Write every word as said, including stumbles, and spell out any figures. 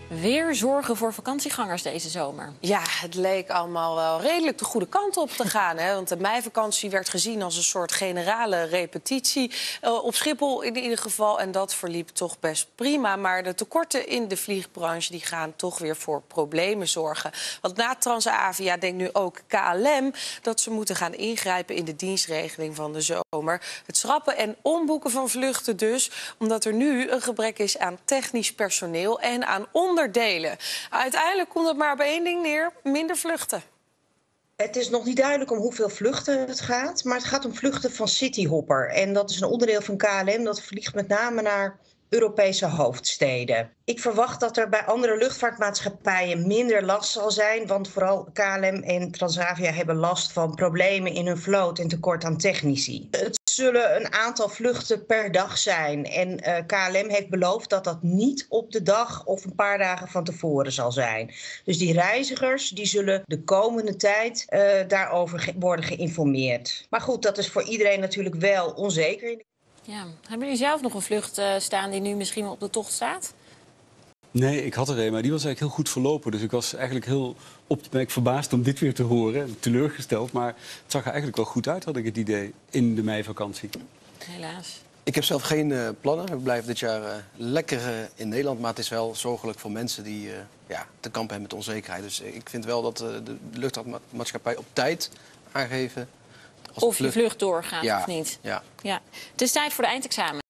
Weer zorgen voor vakantiegangers deze zomer. Ja, het leek allemaal wel redelijk de goede kant op te gaan. Hè? Want de meivakantie werd gezien als een soort generale repetitie. Uh, op Schiphol in ieder geval. En dat verliep toch best prima. Maar de tekorten in de vliegbranche die gaan toch weer voor problemen zorgen. Want na Transavia denkt nu ook K L M dat ze moeten gaan ingrijpen in de dienstregeling van de zomer. Het schrappen en omboeken van vluchten dus. Omdat er nu een gebrek is aan technisch personeel en aan onderdelen. Uiteindelijk komt het maar op één ding neer: minder vluchten. Het is nog niet duidelijk om hoeveel vluchten het gaat, maar het gaat om vluchten van Cityhopper. En dat is een onderdeel van K L M, dat vliegt met name naar Europese hoofdsteden. Ik verwacht dat er bij andere luchtvaartmaatschappijen minder last zal zijn, want vooral K L M en Transavia hebben last van problemen in hun vloot en tekort aan technici. Het zullen een aantal vluchten per dag zijn en uh, K L M heeft beloofd dat dat niet op de dag of een paar dagen van tevoren zal zijn. Dus die reizigers die zullen de komende tijd uh, daarover ge- worden geïnformeerd. Maar goed, dat is voor iedereen natuurlijk wel onzeker. Ja. Hebben jullie zelf nog een vlucht uh, staan die nu misschien op de tocht staat? Nee, ik had er een, maar die was eigenlijk heel goed verlopen. Dus ik was eigenlijk heel op, ben ik verbaasd om dit weer te horen. Teleurgesteld, maar het zag er eigenlijk wel goed uit, had ik het idee, in de meivakantie. Helaas. Ik heb zelf geen uh, plannen. Ik blijf dit jaar uh, lekker uh, in Nederland. Maar het is wel zorgelijk voor mensen die uh, ja, te kampen hebben met onzekerheid. Dus uh, ik vind wel dat uh, de luchtvaartmaatschappij op tijd aangeven... Of je vlucht doorgaat ja, of niet. Ja. Ja. Het is tijd voor de eindexamen.